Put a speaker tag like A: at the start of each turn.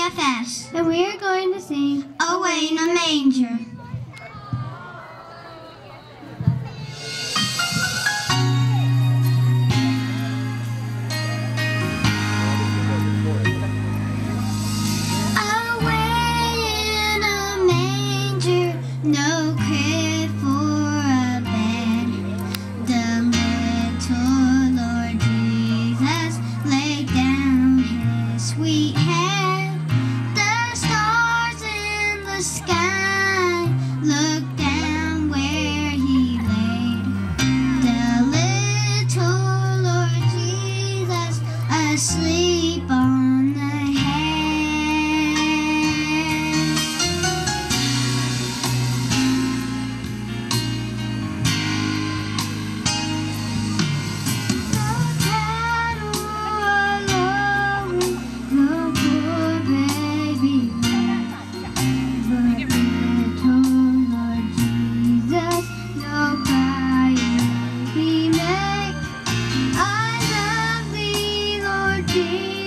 A: BFFs.
B: And we are going to sing
A: Away in a Manger. No crib for a bed, the little Lord Jesus laid down his sweet head. The stars in the sky looked down where he laid. The little Lord Jesus asleep on the hay. Jesus.